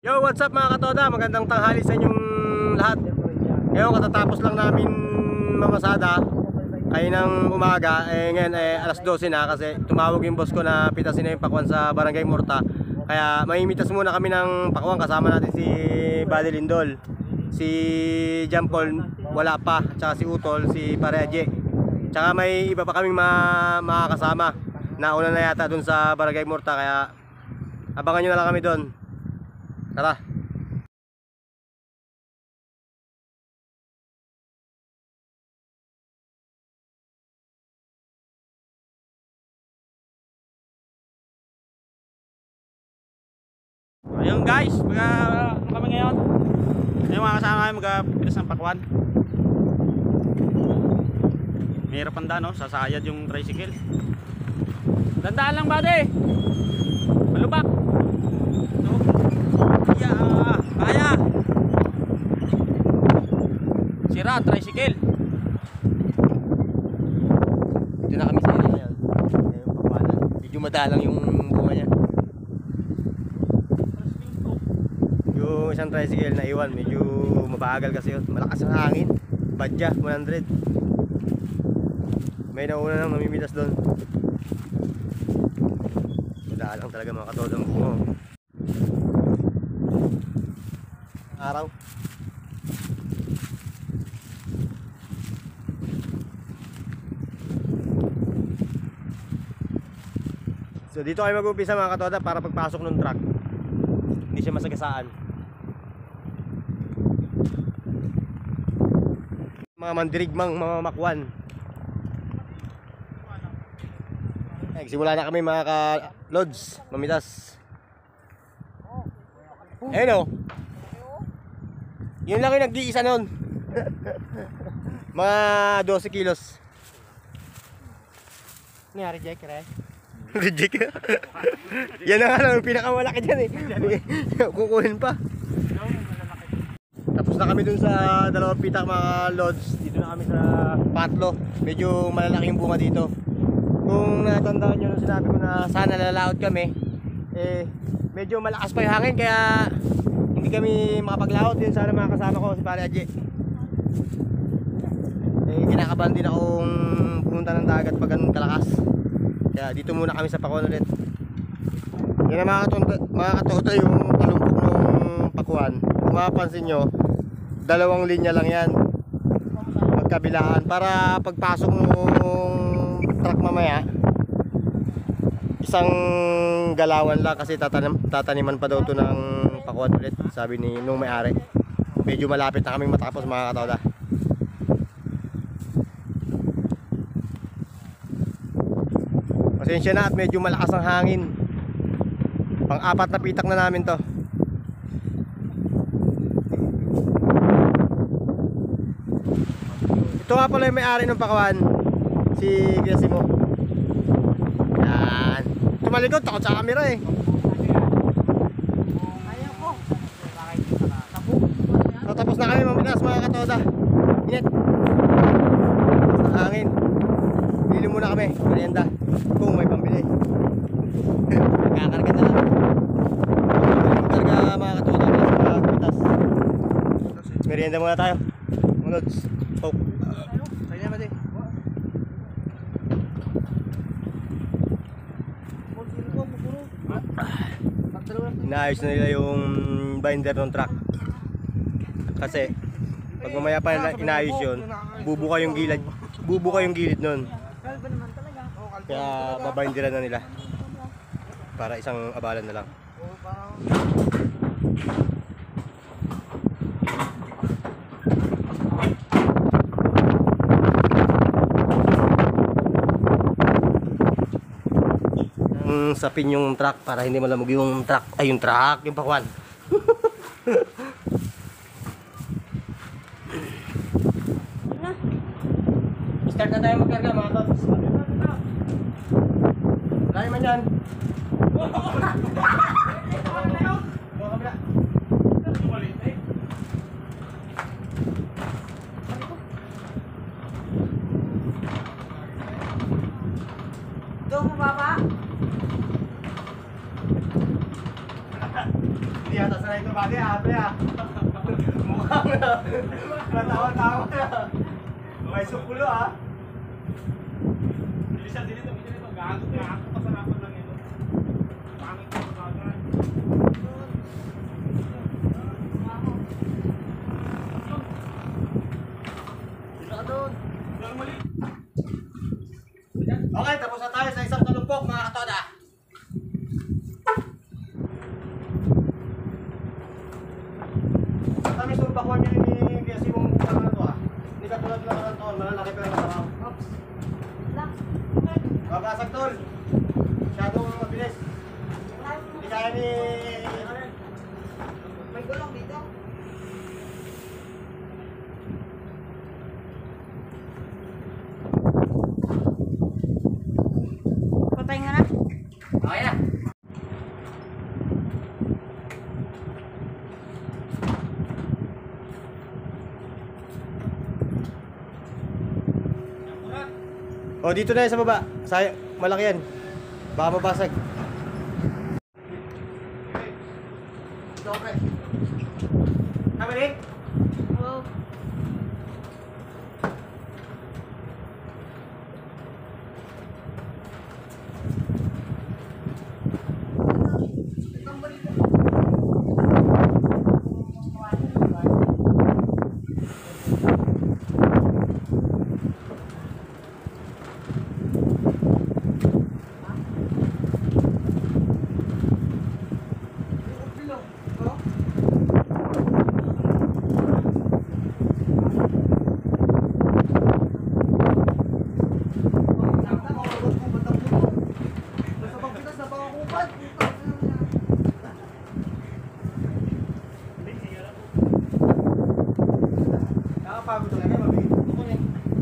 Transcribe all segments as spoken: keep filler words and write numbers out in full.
Yo, what's up mga katoda? Magandang tanghali sa inyong lahat. Ngayon, katatapos lang namin mamasada ay ng umaga. Eh, ngayon eh, alas dose na kasi tumawag yung boss ko na pitasin na yung pakwan sa Barangay Murta. Kaya maimitas muna kami ng pakwan. Kasama natin si Buddy Lindol, si John Paul, wala pa, tsaka si Utol, si Pareje. Tsaka may iba pa kaming ma makakasama. Nauna na yata dun sa Barangay Murta, kaya abangan nyo na lang kami dun. Tara. Ayun guys, mga ano kami ngayon? Ayun mga kasama kami magpilas ng pakwan. Mahirap ang daan, no? Sasayad yung tricycle. Dandaan lang, buddy. Malubak. So, yeah, kaya. Sira tricycle. Dito na kami sa ilo ngayon. Ngayon pakwanan. Medyo madalang yung bunga niya. Yung isang tricycle na iwan, medyo mabagal kasi yun. Malakas ang hangin. Badya, one hundred. May nauna nang mamimitas doon. Madalang talaga mga katodang bunga. Araw. So dito kayo mag-umpisa mga katoda para pagpasok ng truck hindi siya masagasaan. Mga mandirigmang mga makwan. Nagsimula na kami mga ka-lods, mamitas. Ayun o. Yun lang yung nag-iisa nun. Mga twelve kilos. Nangyari Jack, re? Reject. Yan na nga lang yung pinakamalaki dyan eh. Kukuhin pa. Tapos na kami dun sa dalawang pitak mga lods. Dito na kami sa patlo. Medyo malalaki yung bunga dito. Kung natandaan nyo nung sinabi ko na sana lalaot kami, eh medyo malakas pa yung hangin kaya hindi kami makapaglaot. Yun sana mga kasama ko si Pare Aje. Eh kinakabahan din akong pumunta ng dagat pag ganun kalakas. Kaya dito muna kami sa pakwan ulit. Yan ang mga katoda, mga katoda yung talumpok ng pakwan. Kung mapapansin nyo, dalawang linya lang yan magkabilaan para pagpasok ng truck mamaya isang galawan lang kasi tatanim, tataniman pa daw to ng pakwan ulit, sabi ni nung may-ari. Medyo malapit na kaming matapos mga katoda. Pasensya na at medyo malakas ang hangin. Pang-apat na pitak na namin to. Ito nga pala yung may-ari ng pakwan, si Gasimo. Yan. Tumalikod, takot sa camera eh. So, tapos na kami maminas mga katoda. Init. Tapos na hangin. Bili muna kami, merienda. Kung may pambili. Nagkakarga na lang. Nagkakarga mga katoda sa pitas. Merienda muna tayo. Munods. Coke. Sa'yo naman din. Inaayos na nila yung binder ng truck. Kasi pag mamaya pa inaayos yun, bubuka yung gilid. Bubuka yung gilid nun. Kaya babinderan na nila para isang abalan na lang. Ang sapin yung truck para hindi malamog yung truck. Ay yung truck, yung pakwan. Start na tayo magkarga mga tots. Layo man yan. Doon mo baba? Hindi yata sanay dito ba di ate ah. Mukhang natawa-tawa na. May sukulo ah. Hindi siya dito, hindi dito. Gago, gago, pasarapan lang ito. Pangit ko sa agad. Sila doon. Lang mali. Okay, tapos na tayo sa isang talumpok mga katoda. Kami sumpakuan niyo ni Kasi mong parang na to ah. Hindi ka tulad lang ng taon, malalaki pero masarap. Oops. Lang. Babasag tol. Masyadong mabilis. Hindi kaya ni... May gulong dito. Patay nga na. Okay na. O dito na yan sa baba. Say malaki yan. Baka mabasag. Okay. Kamalik? Oo. Nakapagod talaga, mabilis. Ako yan.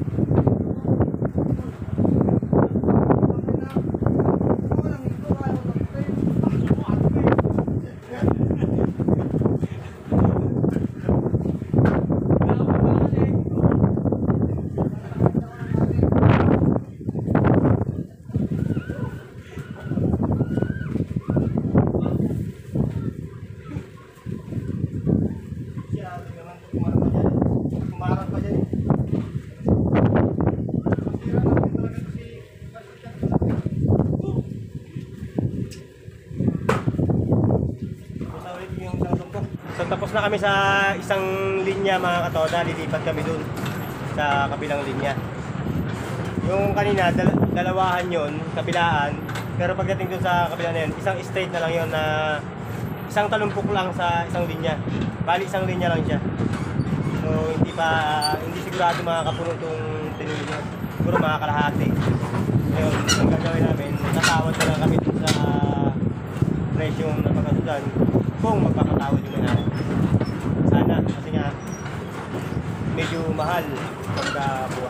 Kumarap pa dyan eh. So tapos na kami sa isang linya mga katoda, lilipat kami dun sa kabilang linya. Yung kanina, dal dalawahan yun, kabilaan. Pero pagdating dun sa kabilaan na yun, isang straight na lang yun na isang talumpok lang sa isang linya. Bali isang linya lang siya. So hindi pa, hindi sigurado makakapuno itong tinuli nyo. Siguro makakalahati. Ngayon, ang gagawin namin, natawad na lang kami dun sa presyong napagkasudan kung magpapatawad yung may sana, kasi nga medyo mahal pagka buwa.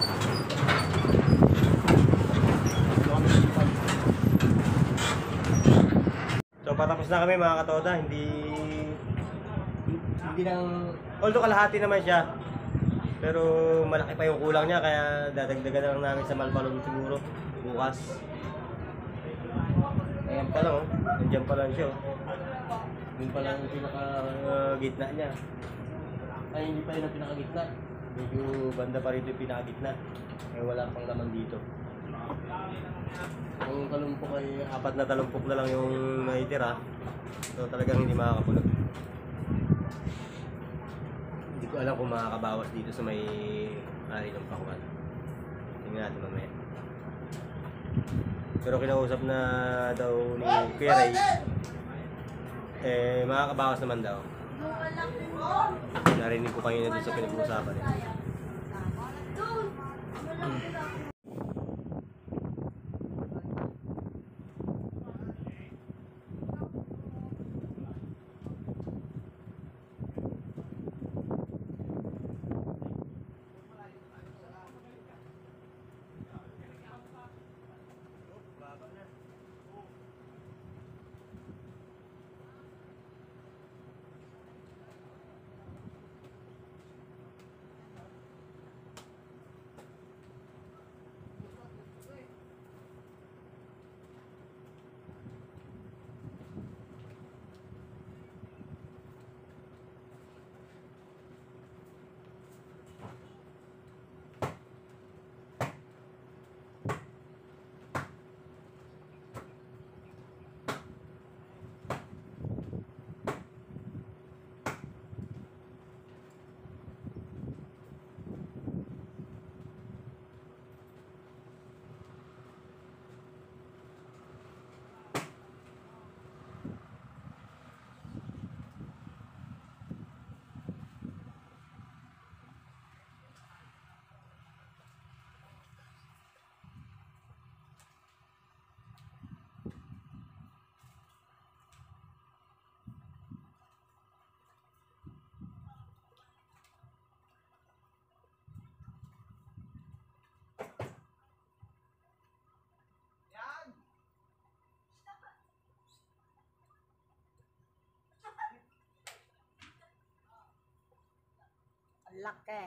So patapos na kami mga katoda, hindi hindi nang, although kalahati naman siya, pero malaki pa yung kulang niya, kaya dadagdagan na lang namin sa Malbalon siguro bukas. Ayan pa lang oh, nandiyan pa lang siya oh. Yun pa lang yung pinaka uh, gitna niya. Ay hindi pa yun ang pinaka gitna, medyo banda pa rin yung pinaka gitna, eh wala pang laman dito. Ang talumpok ay apat na talumpok na lang yung naitira, so talagang hindi makakapulot. Hindi ko alam kung makakabawas dito sa may ari ng pakuan. Tingnan natin mamaya. Pero kinausap na daw ni Kuya Ray, eh makakabawas naman daw. Narinig ko kayo na dun sa pinag-uusapan eh. Laki.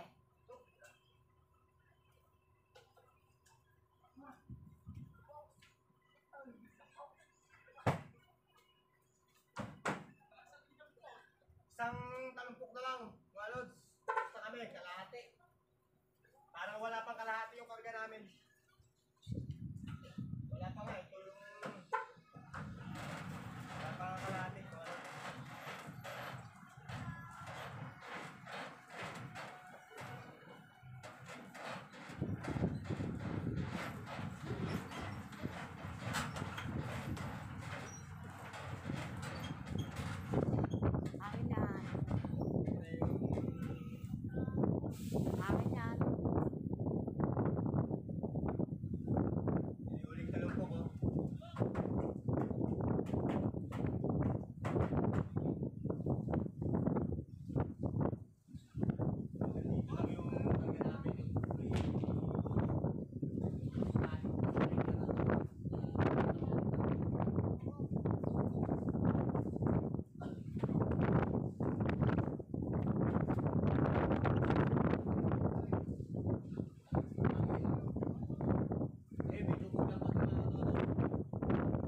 Isang talumpok na lang, mga lods. Basta kami, kalahati. Parang wala pang kalahati yung karga namin. Wala pa nga, ito yung... Wala pang kalahati, mga lods. Akin yan. Akin yan. Iuling talumpok, oh. Dito lang yung karga namin. Eh, may tubog lang pag mga ano.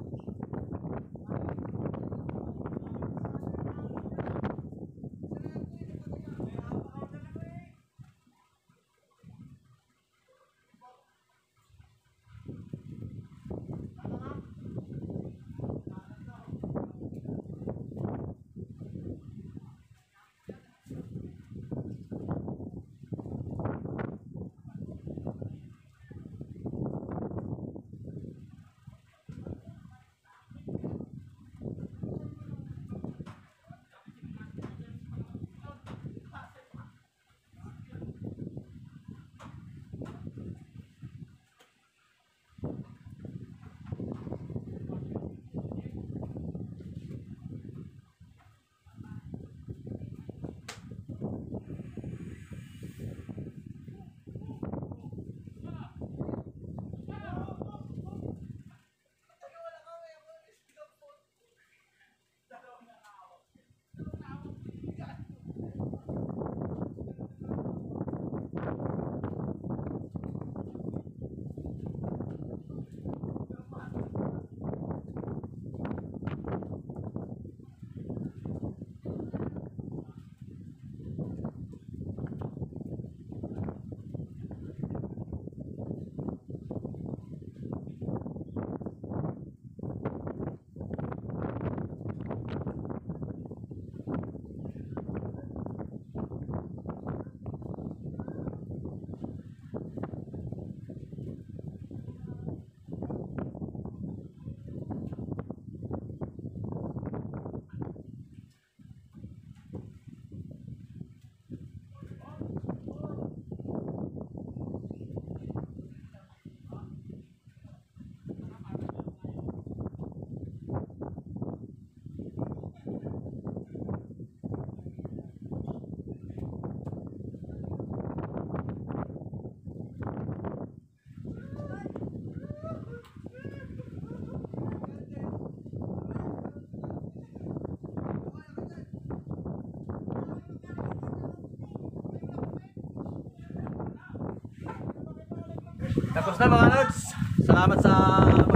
Tapos na mga lods. Salamat sa